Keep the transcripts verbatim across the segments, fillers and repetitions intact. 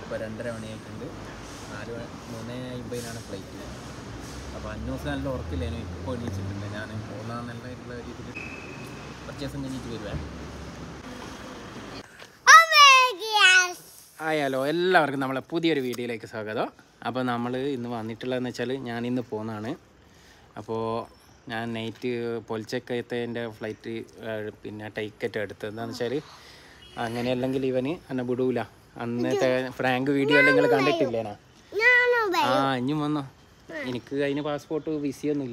ഇപ്പോൾ രണ്ടര മണിയായിട്ടുണ്ട്. നാല് മൂന്ന് അമ്പതിനാണ് ഫ്ലൈറ്റ്. അപ്പോൾ അഞ്ച് ദിവസം നല്ല ഉറക്കില്ലേനു. ഇപ്പോൾ എണീച്ചിട്ടുണ്ട്. ഞാൻ പോകുന്നതെന്നുള്ള രീതിയിൽ പർച്ചേസും കഴിഞ്ഞിട്ട് വരുവേ. ആയാലോ എല്ലാവർക്കും നമ്മളെ പുതിയൊരു വീഡിയോയിലേക്ക് സ്വാഗതം. അപ്പോൾ നമ്മൾ ഇന്ന് വന്നിട്ടുള്ളതെന്ന് വെച്ചാൽ ഞാനിന്ന് പോകുന്നതാണ്. അപ്പോൾ ഞാൻ നൈറ്റ് പൊലിച്ചക്കയത്തേൻ്റെ ഫ്ലൈറ്റ് പിന്നെ ടിക്കറ്റ് എടുത്തത് എന്താണെന്ന് വെച്ചാൽ അങ്ങനെ അല്ലെങ്കിൽ ഇവന് എന്നെ വിടൂല. അന്നത്തെ ഫ്രാങ്ക് വീഡിയോ എല്ലാം നിങ്ങൾ കണ്ടിട്ടില്ലേനാ? ആ ഇനിയും വന്നോ. എനിക്ക് അതിന് പാസ്പോർട്ട് വിസയൊന്നുമില്ല.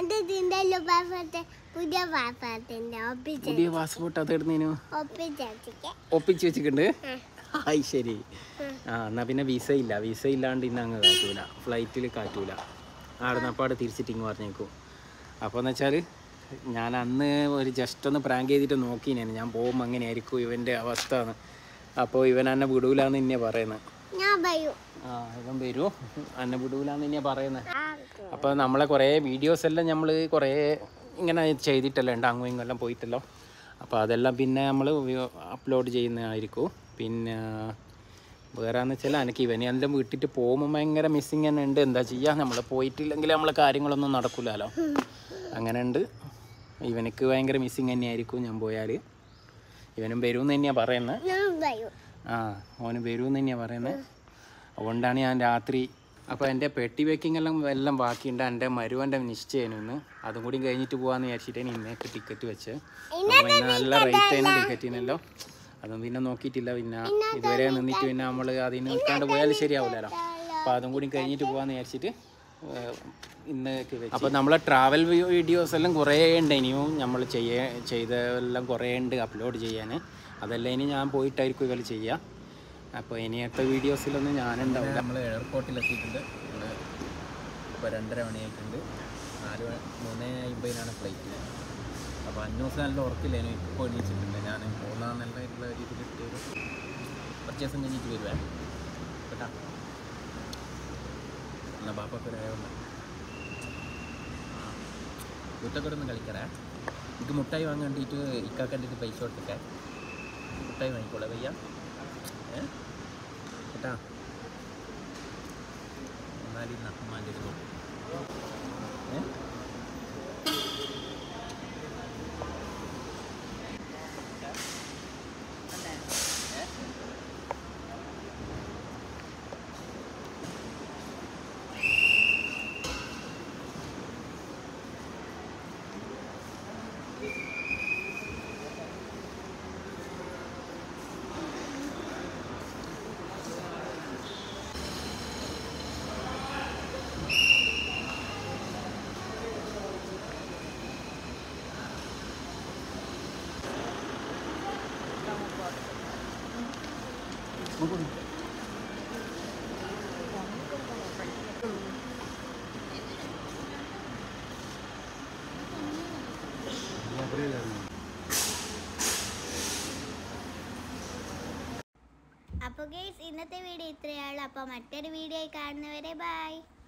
പുതിയ പാസ്പോർട്ട് അത് ഇടുന്നതിനു ഒപ്പിച്ച് വെച്ചിട്ടുണ്ട്. ആയി ശരി. ആ എന്നാൽ പിന്നെ വിസ ഇല്ല. വിസ ഇല്ലാണ്ട് ഇന്ന് അങ്ങ് കാറ്റൂല, ഫ്ലൈറ്റിൽ കാറ്റൂല. ആടുന്നപ്പാട് തിരിച്ചിട്ട് ഇങ്ങ് പറഞ്ഞേക്കും. അപ്പോൾ എന്ന് വെച്ചാൽ ഞാൻ അന്ന് ഒരു ജസ്റ്റ് ഒന്ന് പ്രാങ്ക് ചെയ്തിട്ട് നോക്കിനേന് ഞാൻ പോകുമ്പോൾ അങ്ങനെയായിരിക്കും ഇവൻ്റെ അവസ്ഥ എന്ന്. അപ്പോൾ ഇവൻ എന്നെ വിടൂലെന്ന് തന്നെയാണ് പറയുന്നത്. ആ ഇവൻ വരുമോ എന്നെ വിടൂലെന്ന് തന്നെയാണ് പറയുന്നത്. അപ്പോൾ നമ്മളെ കുറേ വീഡിയോസ് എല്ലാം നമ്മൾ കുറേ ഇങ്ങനെ ചെയ്തിട്ടല്ലോ ഉണ്ട്, അങ്ങും ഇങ്ങെല്ലാം പോയിട്ടല്ലോ. അപ്പോൾ അതെല്ലാം പിന്നെ നമ്മൾ അപ്ലോഡ് ചെയ്യുന്നതായിരിക്കും. പിന്നെ വേറെയെന്ന് വെച്ചാൽ എനിക്ക് ഇവനെ എല്ലാം വിട്ടിട്ട് പോകുമ്പോൾ ഭയങ്കര മിസ്സിങ് തന്നെ ഉണ്ട്. എന്താ ചെയ്യുക, നമ്മൾ പോയിട്ടില്ലെങ്കിൽ നമ്മളെ കാര്യങ്ങളൊന്നും നടക്കില്ലല്ലോ. അങ്ങനെ ഉണ്ട്. ഇവനക്ക് ഭയങ്കര മിസ്സിങ് തന്നെയായിരിക്കും ഞാൻ പോയാൽ. ഇവനും വരുമെന്ന് തന്നെയാണ് പറയുന്നത്. ആ ഓന് വരുമെന്ന് തന്നെയാണ് പറയുന്നത്. അതുകൊണ്ടാണ് ഞാൻ രാത്രി അപ്പോൾ എൻ്റെ പെട്ടി പാക്കിംഗ് എല്ലാം എല്ലാം ബാക്കിയുണ്ട്. എൻ്റെ മരുവൻ്റെ നിശ്ചയം ഇന്ന് അതും കൂടി കഴിഞ്ഞിട്ട് പോകാമെന്ന് വിചാരിച്ചിട്ടാണ് ഇന്നേക്ക് ടിക്കറ്റ് വെച്ച്. അപ്പോൾ ഇന്ന് നല്ല റേറ്റ് ആയിരുന്നു ടിക്കറ്റിനല്ലോ. അതും പിന്നെ നോക്കിയിട്ടില്ല. പിന്നെ ഇതുവരെ നിന്നിട്ട് പിന്നെ നമ്മൾ അതിന് നിൽക്കാണ്ട് പോയാൽ ശരിയാവില്ലല്ലോ. അപ്പോൾ അതും കൂടി കഴിഞ്ഞിട്ട് പോകാമെന്ന് വിചാരിച്ചിട്ട് ഇന്നേക്ക് വെച്ച്. അപ്പോൾ നമ്മളെ ട്രാവൽ വീഡിയോസ് എല്ലാം കുറേ ഉണ്ട്. ഇനിയും നമ്മൾ ചെയ്യ ചെയ്തെല്ലാം കുറേ ഉണ്ട് അപ്ലോഡ് ചെയ്യാൻ. അതെല്ലാം ഇനി ഞാൻ പോയിട്ടായിരിക്കും ഇവർ ചെയ്യുക. അപ്പോൾ ഇനിയത്തെ വീഡിയോസിലൊന്നും ഞാനുണ്ടാവില്ല. നമ്മൾ എയർപോർട്ടിലെത്തിയിട്ടുണ്ട്. ഇപ്പോൾ രണ്ടര മണിയായിട്ടുണ്ട്. നാല് മൂന്ന് അമ്പതിനാണ് ഫ്ലൈറ്റ്. അപ്പോൾ അഞ്ച് ദിവസം നല്ല ഉറക്കില്ലേനു. ഇപ്പോൾ എണീച്ചിട്ടുണ്ട്. ഞാൻ പോകുന്നതെന്നുള്ള രീതിയിൽ പർച്ചേസും കഴിഞ്ഞിട്ട് വരുവേ കേട്ടാ. എന്നാൽ ബാപ്പൊക്കെ ഒരു ആയോണ്ട് കുറ്റക്കൊടൊന്നും കളിക്കറേ. എനിക്ക് മുട്ടായി വാങ്ങാൻ വേണ്ടിയിട്ട് ഇക്കാക്കണ്ടിട്ട് പൈസ കൊടുത്തിട്ടേ മുട്ടായി വാങ്ങിക്കോളെ വയ്യ ഏ കേട്ടാ. എന്നാലും നഹ്മാൻ്റെ ഏ അപ്പോൾ ഗൈസ് ഇന്നത്തെ വീഡിയോ ഇത്രയേ ഉള്ളൂ. അപ്പോൾ മറ്റൊരു വീഡിയോ കാണുന്നവരെ ബൈ.